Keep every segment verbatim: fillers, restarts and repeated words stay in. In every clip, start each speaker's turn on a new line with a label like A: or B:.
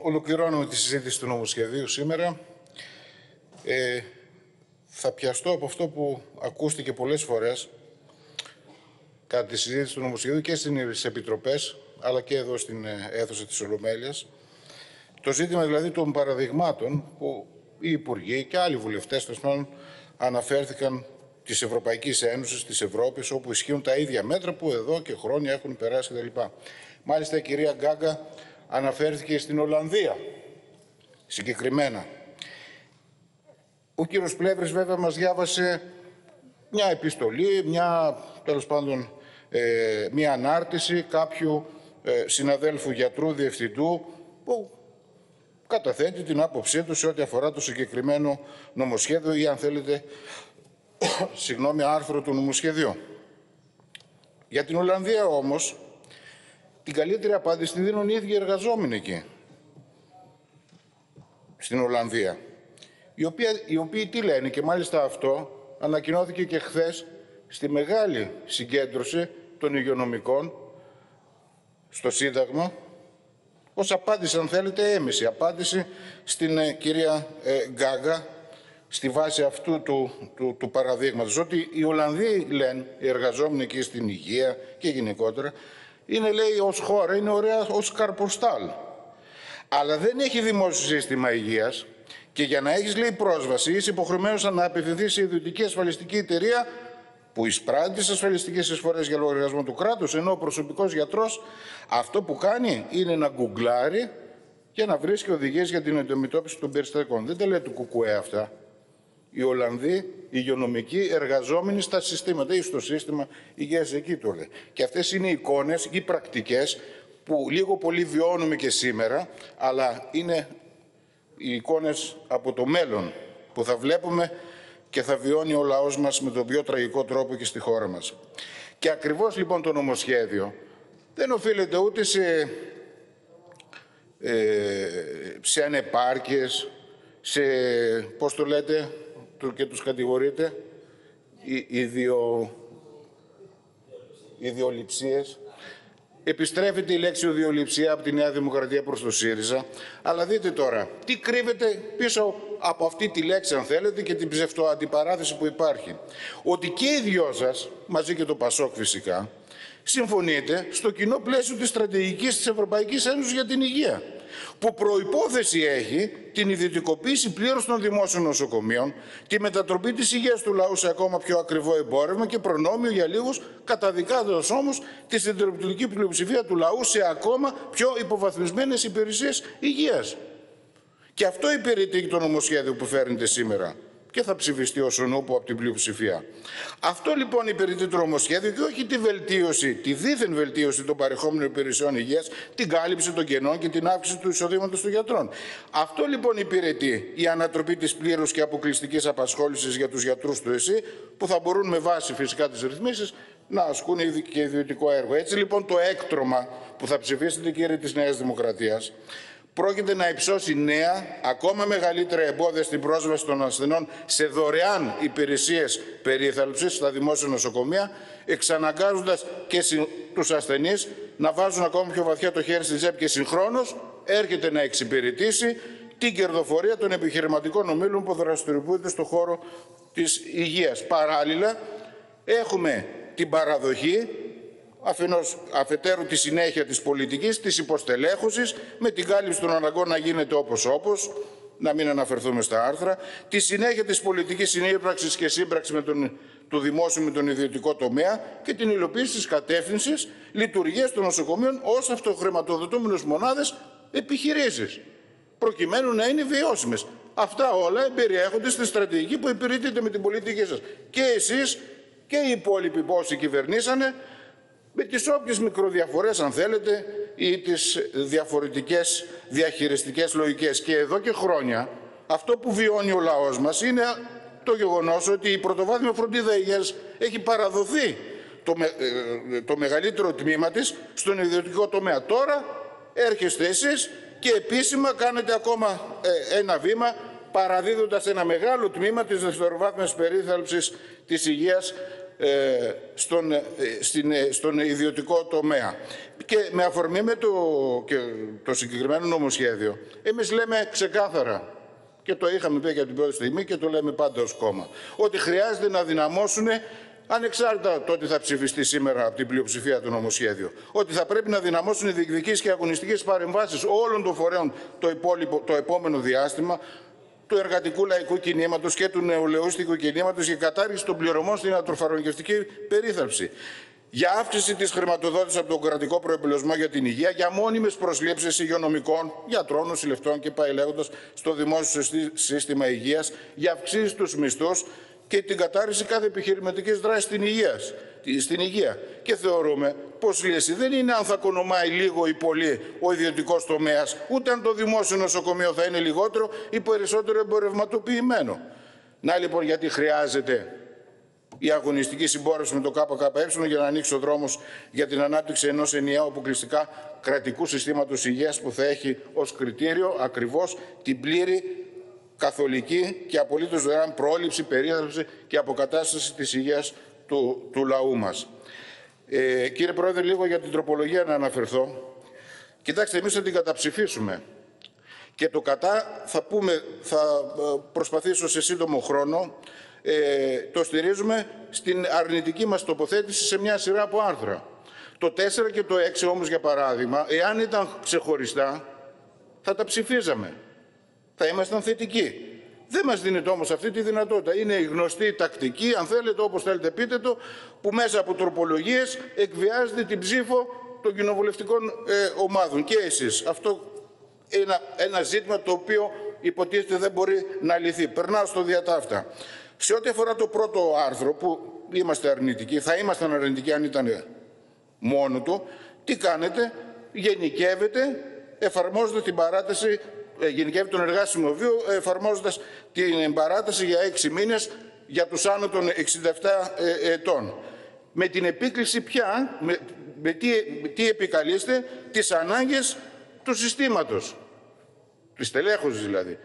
A: Ολοκληρώνουμε τη συζήτηση του νομοσχεδίου σήμερα. Ε, θα πιαστώ από αυτό που ακούστηκε πολλές φορές κατά τη συζήτηση του νομοσχεδίου και στις επιτροπές, αλλά και εδώ στην αίθουσα της Ολομέλειας. Το ζήτημα δηλαδή των παραδειγμάτων που οι υπουργοί και άλλοι βουλευτές αναφέρθηκαν της Ευρωπαϊκής Ένωσης, της Ευρώπης, όπου ισχύουν τα ίδια μέτρα που εδώ και χρόνια έχουν περάσει κτλ. Μάλιστα η κυρία Γκάγκα αναφέρθηκε στην Ολλανδία συγκεκριμένα. Ο κύριος Πλεύρης βέβαια μας διάβασε μια επιστολή, μια, τέλος πάντων, ε, μια ανάρτηση κάποιου ε, συναδέλφου γιατρού, διευθυντού, που καταθέτει την άποψή του σε ό,τι αφορά το συγκεκριμένο νομοσχέδιο ή, αν θέλετε, συγγνώμη, άρθρο του νομοσχεδίου. Για την Ολλανδία όμως, την καλύτερη απάντηση τη δίνουν οι ίδιοι εργαζόμενοι εκεί, στην Ολλανδία. Οι οποίοι, οι οποίοι τι λένε, και μάλιστα αυτό ανακοινώθηκε και χθες στη μεγάλη συγκέντρωση των υγειονομικών στο Σύνταγμα, ως απάντηση, αν θέλετε, έμεση απάντηση στην ε, κυρία ε, Γκάγκα, στη βάση αυτού του, του, του παραδείγματος, ότι οι Ολλανδοί λένε, οι εργαζόμενοι εκεί στην υγεία και γενικότερα, είναι, λέει, ως χώρα, είναι ωραία ως καρποστάλ. Αλλά δεν έχει δημόσιο σύστημα υγείας και για να έχεις, λέει, πρόσβαση, είσαι υποχρεωμένος να απευθυνθείς σε ιδιωτική ασφαλιστική εταιρεία που εισπράττει τις ασφαλιστικές εισφορές για λογαριασμό του κράτους, ενώ ο προσωπικός γιατρός αυτό που κάνει είναι να γκουγκλάρει και να βρίσκει οδηγίες για την αντιμετώπιση των περιστατικών. Δεν τα λέει του Κουκουέ αυτά. Οι Ολλανδοί, οι υγειονομικοί, εργαζόμενοι στα συστήματα ή στο σύστημα υγείας, εκεί το λέει. Και αυτές είναι οι εικόνες ή πρακτικές που λίγο πολύ βιώνουμε και σήμερα, αλλά είναι οι εικόνες από το μέλλον που θα βλέπουμε και θα βιώνει ο λαός μας με τον πιο τραγικό τρόπο και στη χώρα μας. Και ακριβώς λοιπόν το νομοσχέδιο δεν οφείλεται ούτε σε, ε, σε ανεπάρκειες, σε, πώς το λέτε, και τους κατηγορείτε, ιδιο, ιδιοληψίες. Επιστρέφεται η λέξη ιδιοληψία από τη Νέα Δημοκρατία προς το ΣΥΡΙΖΑ. Αλλά δείτε τώρα, τι κρύβεται πίσω από αυτή τη λέξη, αν θέλετε, και την ψευτοαντιπαράθεση που υπάρχει. Ότι και οι δυο σας, μαζί και το ΠΑΣΟΚ φυσικά, συμφωνείτε στο κοινό πλαίσιο της στρατηγικής της Ευρωπαϊκής Ένωσης για την υγεία, που προϋπόθεση έχει την ιδιωτικοποίηση πλήρως των δημόσιων νοσοκομείων, τη μετατροπή της υγείας του λαού σε ακόμα πιο ακριβό εμπόρευμα και προνόμιο για λίγους, καταδικάζοντας όμως τη συντριπτική πλειοψηφία του λαού σε ακόμα πιο υποβαθμισμένες υπηρεσίες υγείας. Και αυτό υπηρετεί το νομοσχέδιο που φέρνετε σήμερα και θα ψηφιστεί ως ο νούπο από την πλειοψηφία. Αυτό λοιπόν υπηρετεί το νομοσχέδιο και όχι τη βελτίωση, τη δίθεν βελτίωση των παρεχόμενων υπηρεσιών υγείας, την κάλυψη των κενών και την αύξηση του εισοδήματος των γιατρών. Αυτό λοιπόν υπηρετεί η ανατροπή της πλήρους και αποκλειστικής απασχόλησης για τους γιατρούς του ΕΣΥ, που θα μπορούν με βάση φυσικά τις ρυθμίσεις να ασκούν και ιδιωτικό έργο. Έτσι λοιπόν το έκτρωμα που θα ψηφίσετε, κύριοι της Νέας Δημοκρατίας, πρόκειται να υψώσει νέα, ακόμα μεγαλύτερα εμπόδια στην πρόσβαση των ασθενών σε δωρεάν υπηρεσίες περίθαλψης στα δημόσια νοσοκομεία, εξαναγκάζοντας και τους ασθενείς να βάζουν ακόμα πιο βαθιά το χέρι στη τσέπη, και συγχρόνως έρχεται να εξυπηρετήσει την κερδοφορία των επιχειρηματικών ομίλων που δραστηριοποιούνται στον χώρο της υγείας. Παράλληλα, έχουμε την παραδοχή, αφενός, αφετέρου τη συνέχεια της πολιτικής, της υποστελέχωσης, με την κάλυψη των αναγκών να γίνεται όπως όπως, να μην αναφερθούμε στα άρθρα, τη συνέχεια της πολιτικής συνύπραξης και σύμπραξη με τον, του δημόσιου με τον ιδιωτικό τομέα και την υλοποίηση της κατεύθυνσης λειτουργίας των νοσοκομείων ως αυτοχρηματοδοτούμενες μονάδες επιχειρήσεις, προκειμένου να είναι βιώσιμες. Αυτά όλα εμπεριέχονται στη στρατηγική που υπηρετείτε με την πολιτική σας. Και εσείς και οι υπόλοιποι πόσοι κυβερνήσανε, με τις όποιες μικροδιαφορές, αν θέλετε, ή τις διαφορετικές διαχειριστικές λογικές. Και εδώ και χρόνια αυτό που βιώνει ο λαός μας είναι το γεγονός ότι η πρωτοβάθμια φροντίδα υγείας έχει παραδοθεί το, με, το μεγαλύτερο τμήμα της στον ιδιωτικό τομέα. Τώρα έρχεστε εσείς και επίσημα κάνετε ακόμα ε, ένα βήμα, παραδίδοντας ένα μεγάλο τμήμα της δευτεροβάθμιας περίθαλψης της υγείας ε, στον, ε, στην, ε, στον ιδιωτικό τομέα. Και με αφορμή με το, και το συγκεκριμένο νομοσχέδιο, εμείς λέμε ξεκάθαρα, και το είχαμε πει για την πρώτη στιγμή και το λέμε πάντα ως κόμμα, ότι χρειάζεται να δυναμώσουν, ανεξάρτητα το ότι θα ψηφιστεί σήμερα από την πλειοψηφία του νομοσχέδιου, ότι θα πρέπει να δυναμώσουν οι διεκδικήσεις και αγωνιστικές παρεμβάσεις όλων των φορέων το, υπόλοιπο, το επόμενο διάστημα, του εργατικού λαϊκού κινήματος και του νεολαίστικου κινήματος για κατάργηση των πληρωμών στην ιατροφαρμακευτική περίθαλψη, για αύξηση της χρηματοδότησης από τον κρατικό προεπιλογισμό για την υγεία, για μόνιμες προσλήψεις υγειονομικών, γιατρών, νοσηλευτών και πάει λέγοντας στο δημόσιο σύστημα υγείας, για αυξήσεις στους μισθούς και την κατάρριση κάθε επιχειρηματικής δράσης στην υγεία. Στην υγεία. Και θεωρούμε πως λύση δεν είναι αν θα κονομάει λίγο ή πολύ ο ιδιωτικός τομέας, ούτε αν το δημόσιο νοσοκομείο θα είναι λιγότερο ή περισσότερο εμπορευματοποιημένο. Να λοιπόν γιατί χρειάζεται η αγωνιστική συμπόρευση με το ΚΚΕ για να ανοίξει ο δρόμος για την ανάπτυξη ενός ενιαίου αποκλειστικά κρατικού συστήματος υγείας που θα έχει ως κριτήριο ακριβώς την πλήρη καθολική και απολύτως δωρεάν πρόληψη, περίθαλψη και αποκατάσταση της υγείας του, του λαού μας. Ε, κύριε Πρόεδρε, λίγο για την τροπολογία να αναφερθώ. Κοιτάξτε, εμείς θα την καταψηφίσουμε. Και το κατά θα, πούμε, θα προσπαθήσω σε σύντομο χρόνο, ε, το στηρίζουμε στην αρνητική μας τοποθέτηση σε μια σειρά από άρθρα. Το τέσσερα και το έξι όμως, για παράδειγμα, εάν ήταν ξεχωριστά, θα τα ψηφίζαμε. Θα ήμασταν θετικοί. Δεν μας δίνεται όμως αυτή τη δυνατότητα. Είναι η γνωστή τακτική, αν θέλετε, όπως θέλετε πείτε το, που μέσα από τροπολογίες εκβιάζεται την ψήφο των κοινοβουλευτικών ε, ομάδων. Και εσείς. Αυτό είναι ένα, ένα ζήτημα το οποίο υποτίθεται δεν μπορεί να λυθεί. Περνάω στο διατάφτα. Σε ό,τι αφορά το πρώτο άρθρο, που είμαστε αρνητικοί, θα ήμασταν αρνητικοί αν ήταν μόνο του, τι κάνετε, γενικεύετε, εφαρμόζετε την παράταση, γενικεύει τον εργάσιμο βίο, εφαρμόζοντας την παράταση για έξι μήνες για τους άνω των εξήντα επτά ετών. Με την επίκληση πια, με, με τι, τι επικαλείστε, τις ανάγκες του συστήματος, της τελέχωσης δηλαδή.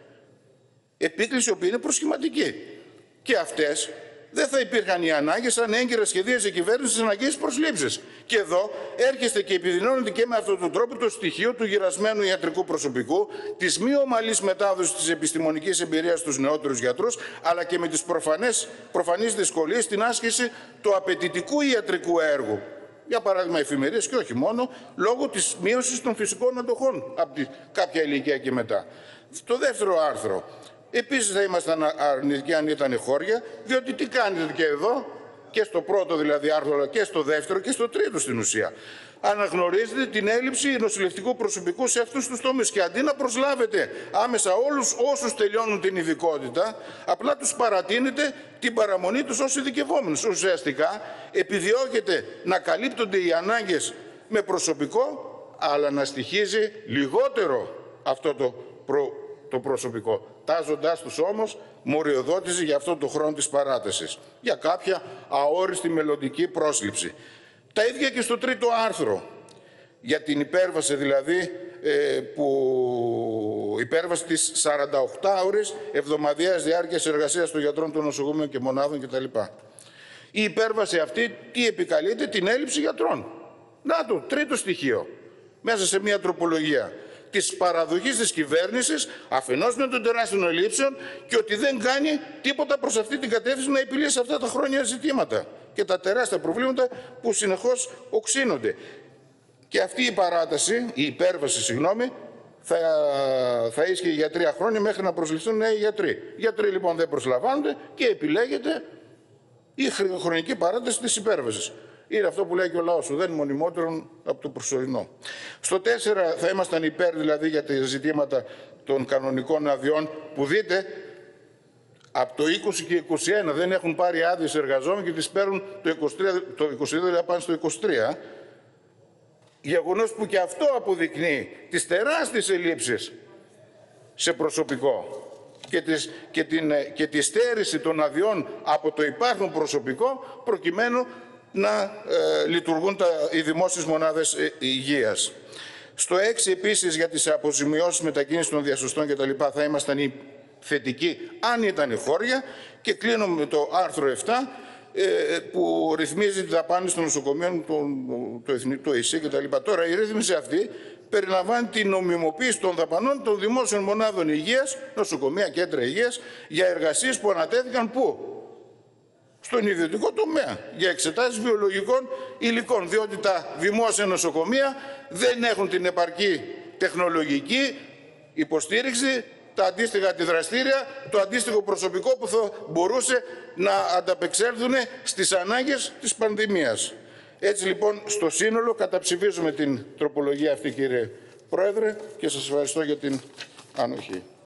A: Επίκληση που είναι προσχηματική. Και αυτές δεν θα υπήρχαν οι ανάγκες αν έγκυρα σχεδίαζε η κυβέρνηση τις αναγκαίες προσλήψεις. Και εδώ έρχεστε και επιδεινώνετε και με αυτόν τον τρόπο το στοιχείο του γυρασμένου ιατρικού προσωπικού, της μη ομαλής μετάδοσης της επιστημονικής εμπειρίας στους νεότερους γιατρούς, αλλά και με τις προφανές, προφανείς δυσκολίες στην άσκηση του απαιτητικού ιατρικού έργου. Για παράδειγμα, εφημερίες και όχι μόνο, λόγω της μείωσης των φυσικών αντοχών από τη, κάποια ηλικία και μετά. Στο δεύτερο άρθρο. Επίσης θα ήμασταν αρνητικοί αν ήταν χώρια, διότι τι κάνετε και εδώ, και στο πρώτο δηλαδή άρθρο, και στο δεύτερο και στο τρίτο στην ουσία. Αναγνωρίζετε την έλλειψη νοσηλευτικού προσωπικού σε αυτούς τους τομείς και αντί να προσλάβετε άμεσα όλους όσους τελειώνουν την ειδικότητα, απλά τους παρατείνετε την παραμονή τους ως ειδικευόμενους. Ουσιαστικά επιδιώκεται να καλύπτονται οι ανάγκες με προσωπικό, αλλά να στοιχίζει λιγότερο αυτό το προ... το προσωπικό, τάζοντάς τους όμως μοριοδότηση για αυτό το χρόνο της παράτασης, για κάποια αόριστη μελλοντική πρόσληψη. Τα ίδια και στο τρίτο άρθρο, για την υπέρβαση δηλαδή, ε, που υπέρβαση της σαρανταοκτάωρης εβδομαδιαίας διάρκειας εργασίας των γιατρών, των νοσοκομείων και μονάδων κτλ. Η υπέρβαση αυτή τι επικαλείται? Την έλλειψη γιατρών. Να το, τρίτο στοιχείο, μέσα σε μια τροπολογία της παραδοχής της κυβέρνησης, αφενός με των τεράστιων ελλείψεων, και ότι δεν κάνει τίποτα προς αυτή την κατεύθυνση να επιλύσει αυτά τα χρόνια ζητήματα και τα τεράστια προβλήματα που συνεχώς οξύνονται. Και αυτή η παράταση, η υπέρβαση, συγγνώμη, θα, θα ίσχυε για τρία χρόνια μέχρι να προσληφθούν νέοι γιατροί. Οι γιατροί λοιπόν δεν προσλαμβάνονται και επιλέγεται η χρονική παράταση της υπέρβασης. Είναι αυτό που λέει και ο λαός, δεν μονιμότερον από το προσωρινό. Στο τέσσερα θα ήμασταν υπέρ δηλαδή για τα ζητήματα των κανονικών αδειών, που δείτε από το είκοσι και είκοσι ένα δεν έχουν πάρει άδειες εργαζόμενοι και τις παίρνουν το είκοσι τρία, το είκοσι δύο δηλαδή πάνε στο είκοσι τρία. Γεγονός που και αυτό αποδεικνύει τις τεράστιες ελλείψεις σε προσωπικό και, τις, και, την, και τη στέρηση των αδειών από το υπάρχον προσωπικό, προκειμένου να ε, λειτουργούν τα, οι δημόσιες μονάδες ε, υγείας. Στο έξι επίσης για τις αποζημιώσεις μετακίνησης των διασωστών και τα λοιπά θα ήμασταν θετικοί αν ήταν χώρια. Και κλείνω με το άρθρο επτά, που ρυθμίζει τη δαπάνη των νοσοκομείων, το, το εθνικό ΕΣΥ κτλ. Τώρα η ρύθμιση αυτή περιλαμβάνει την νομιμοποίηση των δαπανών των δημόσιων μονάδων υγείας, νοσοκομεία, κέντρα υγείας, για εργασίες που ανατέθηκαν πού? Στον ιδιωτικό τομέα, για εξετάσεις βιολογικών υλικών, διότι τα δημόσια νοσοκομεία δεν έχουν την επαρκή τεχνολογική υποστήριξη, τα αντίστοιχα αντιδραστήρια, το αντίστοιχο προσωπικό που θα μπορούσε να ανταπεξέλθουν στις ανάγκες της πανδημίας. Έτσι λοιπόν, στο σύνολο καταψηφίζουμε την τροπολογία αυτή, κύριε Πρόεδρε, και σας ευχαριστώ για την ανοχή.